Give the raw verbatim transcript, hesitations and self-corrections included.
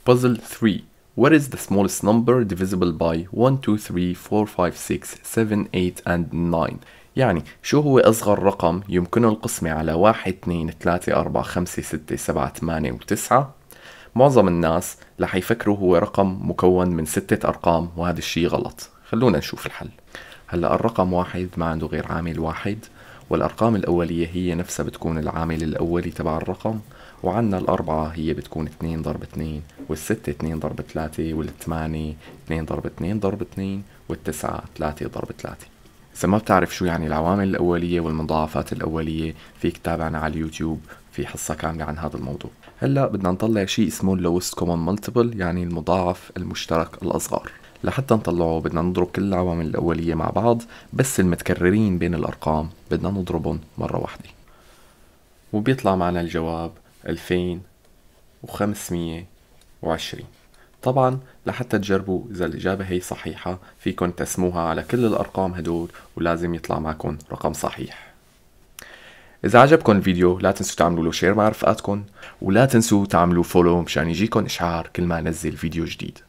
Puzzle three. What is the smallest number divisible by one, two, three, four, five, six, seven, eight and nine؟ يعني شو هو أصغر رقم يمكنه القسمة على واحد، اثنين، ثلاثة، أربعة، خمسة، ستة، سبعة، ثمانية وتسعة؟ معظم الناس رح يفكروا هو رقم مكون من ستة أرقام، وهذا الشيء غلط. خلونا نشوف الحل. هلأ الرقم واحد ما عنده غير عامل واحد، والأرقام الأولية هي نفسها بتكون العامل الأولي تبع الرقم، وعنا الأربعة هي بتكون اثنين ضرب اثنين، والستة اثنين ضرب ثلاثة، والثمانية اثنين ضرب اثنين ضرب اثنين، والتسعة ثلاثة ضرب ثلاثة. إذا ما بتعرف شو يعني العوامل الأولية والمضاعفات الأولية، فيك تتابعنا على اليوتيوب في حصة كاملة عن هذا الموضوع. هلا بدنا نطلع شيء اسمه اللوست كومن مالتيبل، يعني المضاعف المشترك الأصغر. لحتى نطلعه بدنا نضرب كل العوامل الأولية مع بعض، بس المتكررين بين الأرقام بدنا نضربهم مرة واحدة، وبيطلع معنا الجواب ألفين وخمسمية وعشرين. طبعا لحتى تجربوا إذا الإجابة هي صحيحة فيكن تقسموها على كل الأرقام هدول، ولازم يطلع معكم رقم صحيح. إذا عجبكم الفيديو لا تنسوا تعملوا له شير مع رفقاتكم، ولا تنسوا تعملوا فولو مشان يجيكم إشعار كل ما نزل فيديو جديد.